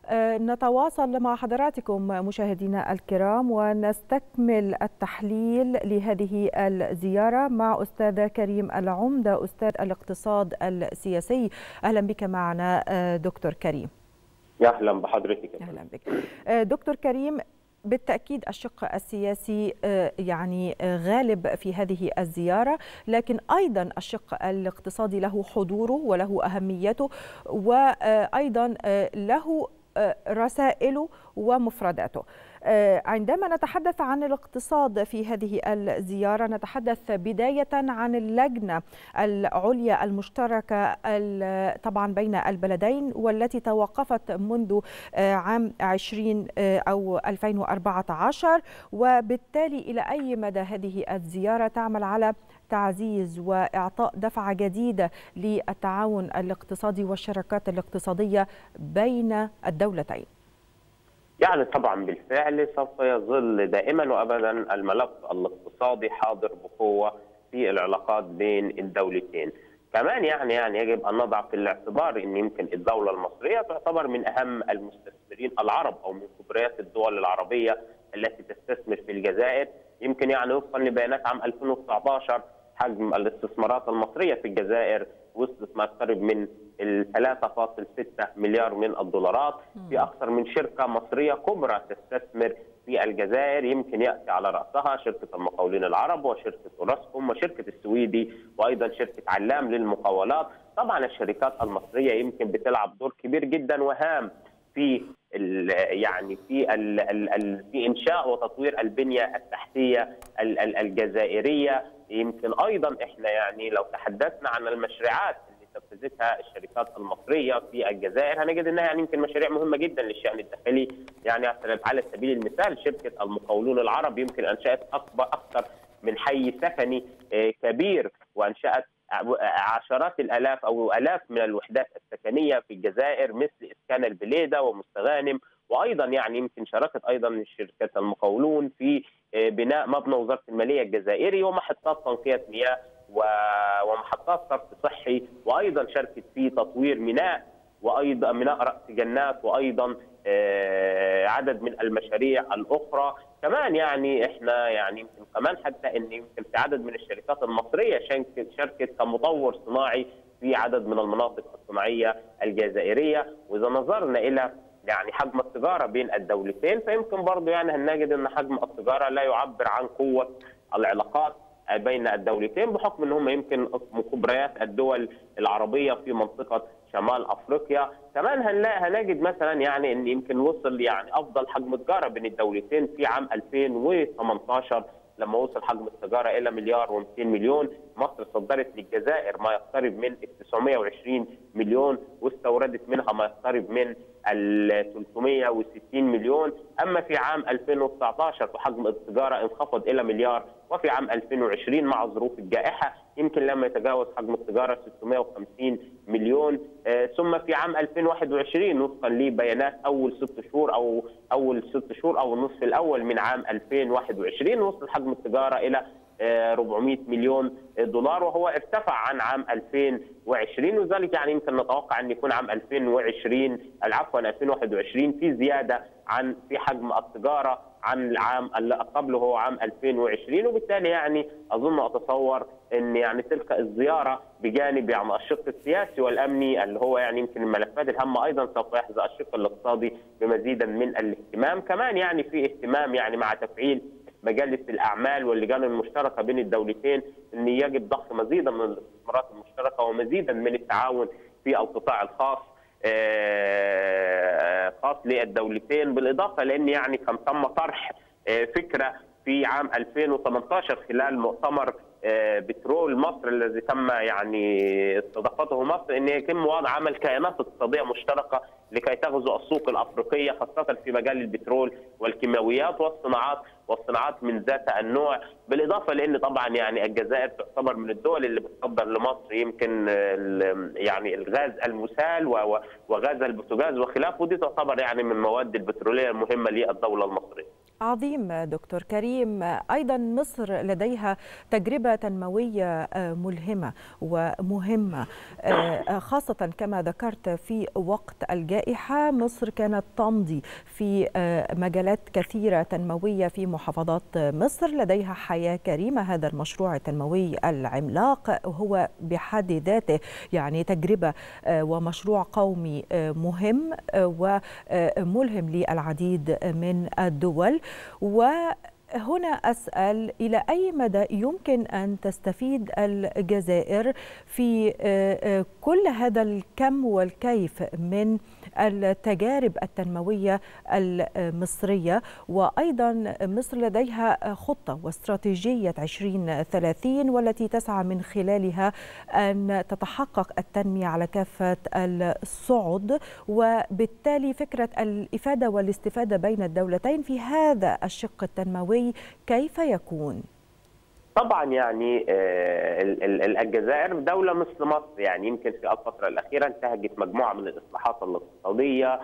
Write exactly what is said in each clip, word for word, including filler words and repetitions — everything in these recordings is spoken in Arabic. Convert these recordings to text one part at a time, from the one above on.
نتواصل مع حضراتكم مشاهدينا الكرام ونستكمل التحليل لهذه الزيارة مع أستاذ كريم العمدة أستاذ الاقتصاد السياسي. أهلا بك معنا دكتور كريم. يا أهلا بحضرتك. أهلا بك دكتور كريم. بالتأكيد الشق السياسي يعني غالب في هذه الزيارة، لكن أيضا الشق الاقتصادي له حضوره وله أهميته، وأيضا له رسائله ومفرداته. عندما نتحدث عن الاقتصاد في هذه الزيارة نتحدث بداية عن اللجنة العليا المشتركة طبعا بين البلدين، والتي توقفت منذ عام عشرين أو ألفين وأربعة عشر، وبالتالي إلى أي مدى هذه الزيارة تعمل على تعزيز وإعطاء دفعة جديدة للتعاون الاقتصادي والشراكات الاقتصادية بين الدولتين؟ يعني طبعا بالفعل سوف يظل دائما وابدا الملف الاقتصادي حاضر بقوه في العلاقات بين الدولتين. كمان يعني يعني يجب ان نضع في الاعتبار ان يمكن الدوله المصريه تعتبر من اهم المستثمرين العرب او من كبريات الدول العربيه التي تستثمر في الجزائر. يمكن يعني وفقا لبيانات عام ألفين وتسعة عشر حجم الاستثمارات المصريه في الجزائر وصلت ما يقترب من ثلاثة فاصلة ستة مليار من الدولارات. في اكثر من شركه مصريه كبرى تستثمر في الجزائر، يمكن ياتي على راسها شركه المقاولين العرب وشركه اوراسكوم وشركه السويدي وايضا شركه علام للمقاولات. طبعا الشركات المصريه يمكن بتلعب دور كبير جدا وهام في يعني في ال ال ال في انشاء وتطوير البنيه التحتيه الجزائريه. يمكن ايضا احنا يعني لو تحدثنا عن المشروعات اللي تنفذتها الشركات المصريه في الجزائر هنجد انها يعني يمكن مشاريع مهمه جدا للشان الداخلي. يعني على سبيل المثال شركه المقاولون العرب يمكن انشات اكبر اكثر من حي سكني كبير، وانشات عشرات الالاف او الاف من الوحدات السكنيه في الجزائر مثل اسكان البليده ومستغانم. وايضا يعني يمكن شاركت ايضا شركه المقاولون في بناء مبنى وزاره الماليه الجزائري ومحطات تنقيه مياه ومحطات صرف صحي، وايضا شاركت في تطوير ميناء وايضا ميناء راس جنات، وايضا عدد من المشاريع الاخرى. كمان يعني احنا يعني يمكن كمان حتى ان يمكن في عدد من الشركات المصريه شاركت كمطور صناعي في عدد من المناطق الصناعيه الجزائريه. واذا نظرنا الى يعني حجم التجاره بين الدولتين فيمكن برضه يعني هنجد ان حجم التجاره لا يعبر عن قوه العلاقات بين الدولتين، بحكم ان هم يمكن من كبريات الدول العربيه في منطقه شمال افريقيا. كمان هنلاقي هنجد مثلا يعني ان يمكن وصل يعني افضل حجم تجاره بين الدولتين في عام ألفين وثمانية عشر لما وصل حجم التجاره الى مليار ومئتين مليون. مصر صدرت للجزائر ما يقترب من تسعمئة وعشرين مليون واستوردت منها ما يقترب من ال ثلاثمئة وستين مليون. اما في عام ألفين وتسعة عشر فحجم التجاره انخفض الى مليار، وفي عام ألفين وعشرين مع ظروف الجائحه يمكن لم يتجاوز حجم التجاره ستمئة وخمسين مليون. آه ثم في عام ألفين وواحد وعشرين وفقا لبيانات اول ست شهور او اول ست شهور او النصف الاول من عام ألفين وواحد وعشرين وصل حجم التجاره الى أربعمئة مليون دولار، وهو ارتفع عن عام ألفين وعشرين. وذلك يعني يمكن نتوقع ان يكون عام ألفين وعشرين عفوا ألفين وواحد وعشرين في زياده عن في حجم التجاره عن العام اللي قبله هو عام ألفين وعشرين. وبالتالي يعني اظن اتصور ان يعني تلك الزياره بجانب يعني الشق السياسي والامني اللي هو يعني يمكن الملفات الهامه ايضا سوف يحظى الشق الاقتصادي بمزيدا من الاهتمام. كمان يعني في اهتمام يعني مع تفعيل مجالس الاعمال واللجان المشتركه بين الدولتين ان يجب ضخ مزيدا من الاستثمارات المشتركه ومزيدا من التعاون في القطاع الخاص خاص للدولتين، بالاضافه لان يعني كان تم طرح فكره في عام ألفين وثمانية عشر خلال مؤتمر بترول مصر الذي تم يعني استضافته مصر ان يتم وضع عمل كيانات اقتصاديه مشتركه لكي تغزو السوق الافريقيه خاصه في مجال البترول والكيماويات والصناعات والصناعات من ذات النوع. بالاضافه لان طبعا يعني الجزائر تعتبر من الدول اللي بتصدر لمصر يمكن يعني الغاز المسال وغاز البوتاجاز وخلافه، ودي تعتبر يعني من المواد البتروليه المهمه للدوله المصريه. عظيم دكتور كريم. أيضا مصر لديها تجربة تنموية ملهمة ومهمة، خاصة كما ذكرت في وقت الجائحة. مصر كانت تمضي في مجالات كثيرة تنموية في محافظات مصر. لديها حياة كريمة، هذا المشروع التنموي العملاق هو بحد ذاته يعني تجربة ومشروع قومي مهم وملهم للعديد من الدول. وهنا أسأل إلى أي مدى يمكن أن تستفيد الجزائر في كل هذا الكم والكيف من التجارب التنموية المصرية؟ وأيضا مصر لديها خطة واستراتيجية عشرين ثلاثين والتي تسعى من خلالها أن تتحقق التنمية على كافة الصعد، وبالتالي فكرة الإفادة والاستفادة بين الدولتين في هذا الشق التنموي كيف يكون؟ طبعا يعني الجزائر دولة مثل مصر يعني يمكن في الفترة الأخيرة انتهجت مجموعة من الإصلاحات الاقتصادية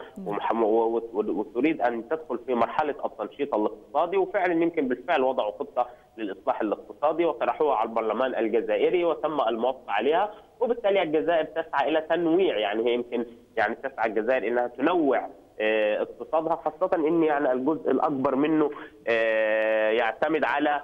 وتريد أن تدخل في مرحلة التنشيط الاقتصادي، وفعلا يمكن بالفعل وضعوا خطة للإصلاح الاقتصادي وطرحوها على البرلمان الجزائري وتم الموافقة عليها، وبالتالي الجزائر تسعى إلى تنويع. يعني هي يمكن يعني تسعى الجزائر إنها تنوع اقتصادها، خاصة ان يعني الجزء الاكبر منه يعتمد على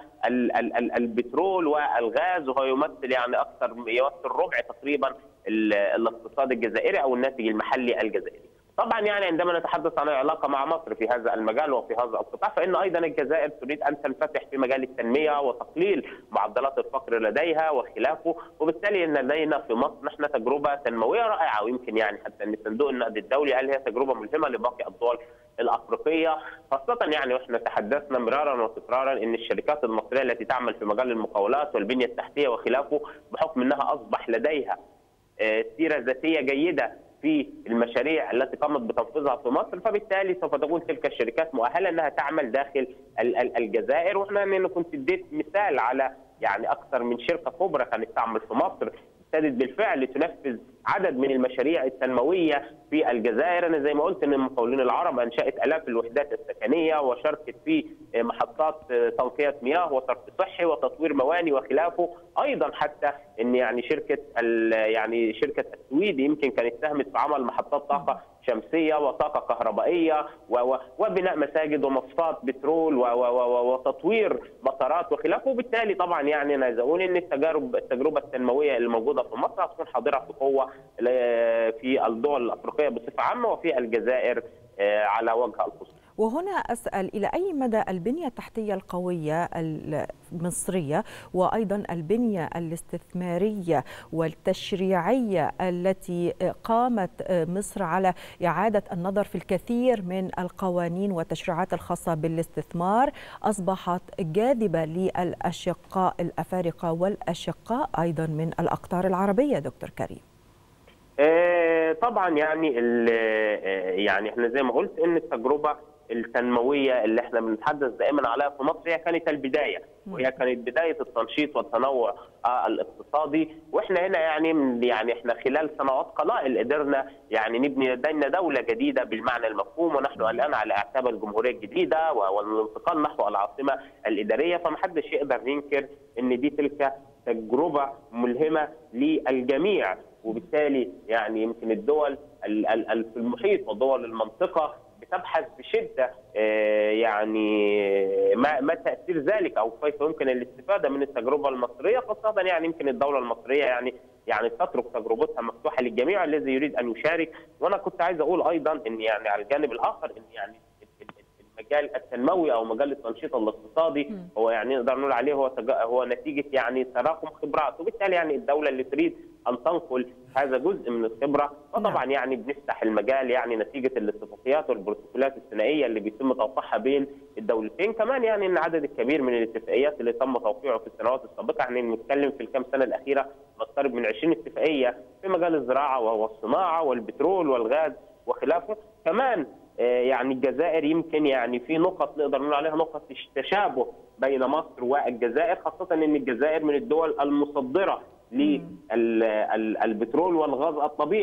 البترول والغاز، وهو يمثل يعني اكثر يمثل ربع تقريبا الاقتصاد الجزائري او الناتج المحلي الجزائري. طبعا يعني عندما نتحدث عن العلاقه مع مصر في هذا المجال وفي هذا القطاع، فان ايضا الجزائر تريد ان تنفتح في مجال التنميه وتقليل معدلات الفقر لديها وخلافه، وبالتالي ان لدينا في مصر نحن تجربه تنمويه رائعه، ويمكن يعني حتى ان صندوق النقد الدولي قال هي تجربه ملهمه لباقي الدول الافريقيه، خاصه يعني واحنا تحدثنا مرارا وتكرارا ان الشركات المصريه التي تعمل في مجال المقاولات والبنيه التحتيه وخلافه بحكم انها اصبح لديها سيره ذاتيه جيده في المشاريع التي قامت بتنفيذها في مصر، فبالتالي سوف تكون تلك الشركات مؤهله انها تعمل داخل الجزائر. واحنا انا كنت اديت مثال على يعني اكثر من شركه كبرى كانت تعمل في مصر ابتدت بالفعل تنفذ عدد من المشاريع التنمويه في الجزائر. انا زي ما قلت ان المقاولين العرب انشات الاف الوحدات السكنيه وشاركت في محطات تنقيه مياه وصرف صحي وتطوير مواني وخلافه. ايضا حتى ان يعني شركه يعني شركه السويد يمكن كانت ساهمت في عمل محطات طاقه شمسيه وطاقه كهربائيه وبناء مساجد ومصفات بترول وتطوير مطارات وخلافه. وبالتالي طبعا يعني انا عايز اقول ان التجارب التجربه التنمويه اللي موجوده في مصر هتكون حاضره بقوه في الدول الافريقيه بصفه عامه وفي الجزائر على وجه الخصوص. وهنا أسأل إلى أي مدى البنية التحتية القوية المصرية وأيضا البنية الاستثمارية والتشريعية التي قامت مصر على إعادة النظر في الكثير من القوانين والتشريعات الخاصة بالاستثمار أصبحت جاذبة للأشقاء الأفارقة والأشقاء أيضا من الأقطار العربية دكتور كريم؟ طبعا يعني يعني احنا زي ما قلت ان التجربه التنمويه اللي احنا بنتحدث دائما عليها في مصر هي كانت البدايه، وهي كانت بدايه التنشيط والتنوع الاقتصادي. واحنا هنا يعني يعني احنا خلال سنوات قلائل قدرنا يعني نبني لدينا دوله جديده بالمعنى المفهوم، ونحن الان على اعتاب الجمهوريه الجديده والانتقال نحو العاصمه الاداريه. فمحدش يقدر ينكر ان دي تلك تجربه ملهمه للجميع، وبالتالي يعني يمكن الدول في المحيط ودول المنطقه بتبحث بشده يعني ما ما تاثير ذلك او كيف يمكن الاستفاده من التجربه المصريه، خاصه يعني يمكن الدوله المصريه يعني يعني تترك تجربتها مفتوحه للجميع الذي يريد ان يشارك. وانا كنت عايز اقول ايضا ان يعني على الجانب الاخر ان يعني المجال التنموي او مجال التنشيط الاقتصادي هو يعني نقدر نقول عليه هو هو نتيجه يعني تراكم خبرات، وبالتالي يعني الدوله اللي تريد ان تنقل هذا جزء من الخبره فطبعا يعني بنفتح المجال يعني نتيجه الاتفاقيات والبروتوكولات الثنائيه اللي بيتم توقيعها بين الدولتين. كمان يعني ان عدد الكبير من الاتفاقيات اللي تم توقيعها في السنوات السابقه، يعني نتكلم في الكام سنه الاخيره نقترب من عشرين اتفاقيه في مجال الزراعه والصناعه والبترول والغاز وخلافه. كمان يعني الجزائر يمكن يعني في نقط نقدر نقول عليها نقط تشابه بين مصر والجزائر، خاصه ان الجزائر من الدول المصدره للبترول والغاز الطبيعي،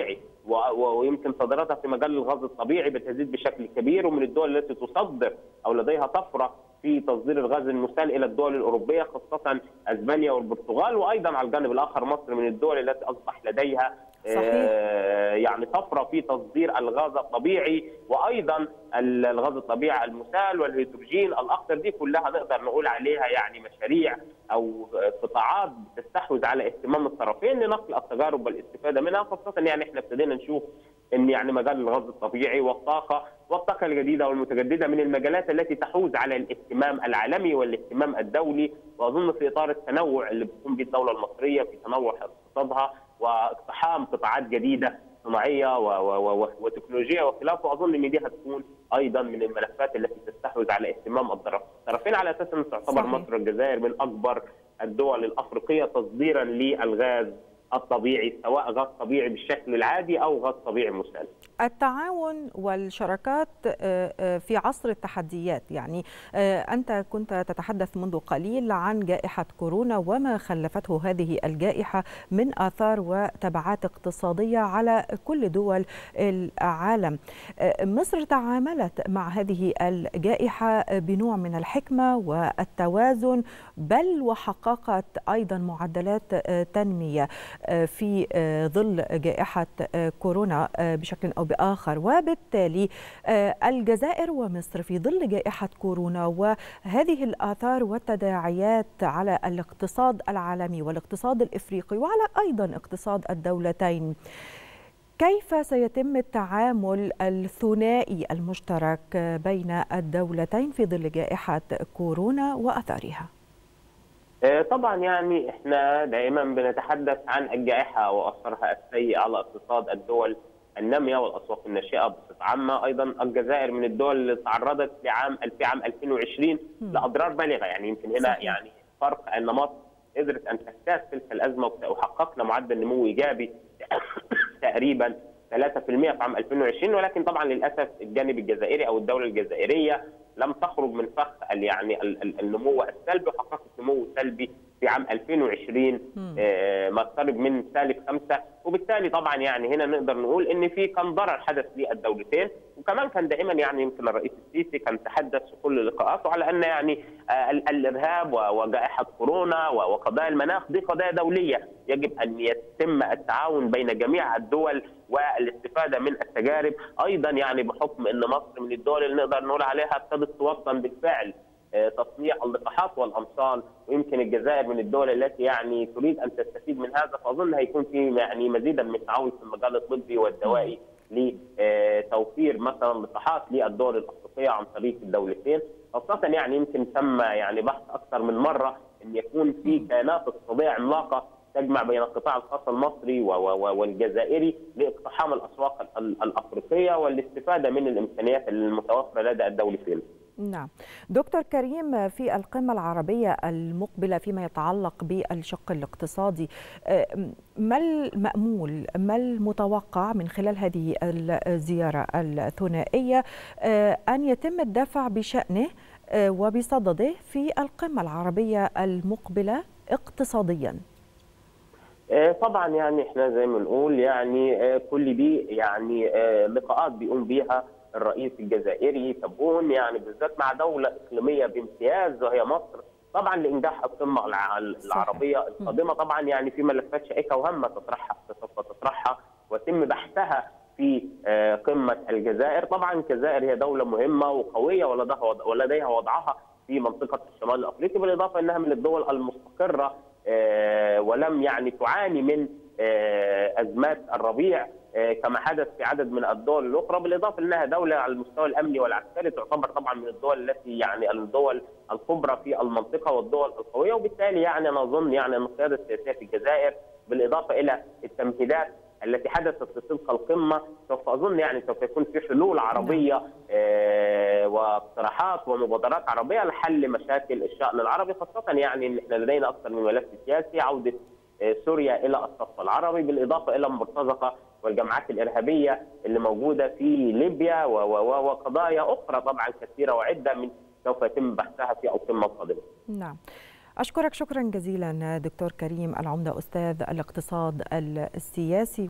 ويمكن صادراتها في مجال الغاز الطبيعي بتزيد بشكل كبير، ومن الدول التي تصدر او لديها طفره في تصدير الغاز المسال الى الدول الاوروبيه خاصه اسبانيا والبرتغال، وايضا على الجانب الاخر مصر من الدول التي اصبح لديها صحيح. يعني طفره في تصدير الغاز الطبيعي، وايضا الغاز الطبيعي المسال والهيدروجين الاخضر. دي كلها نقدر نقول عليها يعني مشاريع او قطاعات بتستحوذ على اهتمام الطرفين لنقل التجارب والاستفاده منها، خاصه يعني احنا ابتدينا نشوف ان يعني مجال الغاز الطبيعي والطاقه والطاقه الجديده والمتجدده من المجالات التي تحوز على الاهتمام العالمي والاهتمام الدولي، واظن في اطار التنوع اللي بتقوم به الدوله المصريه في تنوع اقتصادها واقتحام قطاعات جديده صناعيه وتكنولوجيه وخلافه، اظن ان دي هتكون ايضا من الملفات التي تستحوذ على اهتمام الطرفين، على اساس ان تعتبر مصر والجزائر من اكبر الدول الافريقيه تصديرا للغاز الطبيعي، سواء غاز طبيعي بالشكل العادي او غاز طبيعي مسال. التعاون والشراكات في عصر التحديات، يعني أنت كنت تتحدث منذ قليل عن جائحة كورونا وما خلفته هذه الجائحة من آثار وتبعات اقتصادية على كل دول العالم. مصر تعاملت مع هذه الجائحة بنوع من الحكمة والتوازن، بل وحققت أيضا معدلات تنمية في ظل جائحة كورونا بشكل أو بآخر، وبالتالي الجزائر ومصر في ظل جائحة كورونا وهذه الآثار والتداعيات على الاقتصاد العالمي والاقتصاد الإفريقي وعلى أيضا اقتصاد الدولتين، كيف سيتم التعامل الثنائي المشترك بين الدولتين في ظل جائحة كورونا وآثارها؟ طبعا يعني احنا دائما بنتحدث عن الجائحة وأثرها السيء على اقتصاد الدول النامية والأسواق الناشئة بصفة عامة. أيضا الجزائر من الدول اللي تعرضت لعام في عام ألفين وعشرين لأضرار بالغة، يعني يمكن هنا صحيح. يعني فرق أن مصر قدرت أن تجتاز تلك الأزمة وحققنا معدل نمو إيجابي تقريبا ثلاثة بالمئة في عام ألفين وعشرين، ولكن طبعا للأسف الجانب الجزائري أو الدولة الجزائرية لم تخرج من فخ يعني النمو السلبي، وحققت نمو سلبي في عام ألفين وعشرين ما اقترب من سالب خمسة، وبالتالي طبعا يعني هنا نقدر نقول ان في كان ضرر حدث للدولتين، وكمان كان دائما يعني يمكن الرئيس السيسي كان تحدث في كل لقاءاته على ان يعني الارهاب وجائحه كورونا وقضايا المناخ دي قضايا دوليه يجب ان يتم التعاون بين جميع الدول والاستفاده من التجارب. ايضا يعني بحكم ان مصر من الدول اللي نقدر نقول عليها ابتدت توطن بالفعل تصنيع اللقاحات والامصال، ويمكن الجزائر من الدول التي يعني تريد ان تستفيد من هذا، فاظن هيكون في يعني مزيدا من التعاون في المجال الطبي والدوائي لتوفير مثلا لقاحات للدول الافريقيه عن طريق الدولتين، خاصه يعني يمكن تم يعني بحث اكثر من مره ان يكون في كيانات اقتصاديه عملاقه تجمع بين القطاع الخاص المصري والجزائري لاقتحام الاسواق الافريقيه والاستفاده من الامكانيات المتوفره لدى الدولتين. نعم دكتور كريم، في القمة العربية المقبلة فيما يتعلق بالشق الاقتصادي، ما المأمول ما المتوقع من خلال هذه الزيارة الثنائية أن يتم الدفع بشأنه وبصدده في القمة العربية المقبلة اقتصاديا؟ طبعا يعني احنا زي ما نقول يعني كل دي يعني لقاءات بيقوم بيها الرئيس الجزائري تبون، يعني بالذات مع دوله اقليميه بامتياز وهي مصر، طبعا لانجاح القمه العربيه القادمه. طبعا يعني في ملفات شائكه وهامه تطرحها سوف تطرحها ويتم بحثها في قمه الجزائر. طبعا الجزائر هي دوله مهمه وقويه ولديها وضعها في منطقه الشمال الافريقي، بالاضافه انها من الدول المستقره ولم يعني تعاني من ازمات الربيع كما حدث في عدد من الدول الاخرى، بالاضافه انها دوله على المستوى الامني والعسكري تعتبر طبعا من الدول التي يعني الدول الكبرى في المنطقه والدول القويه، وبالتالي يعني انا اظن يعني ان القياده السياسيه في الجزائر بالاضافه الى التمهيدات التي حدثت في تلك القمه سوف اظن يعني سوف يكون في حلول عربيه واقتراحات ومبادرات عربيه لحل مشاكل الشأن العربي، خاصه يعني ان احنا لدينا اكثر من ملف سياسي، عوده سوريا الى الصف العربي بالاضافه الى المرتزقه والجماعات الارهابيه اللي موجوده في ليبيا وقضايا اخرى طبعا كثيره وعده من سوف يتم بحثها في القمه القادمه. نعم. أشكرك شكرا جزيلا دكتور كريم العمدة أستاذ الاقتصاد السياسي.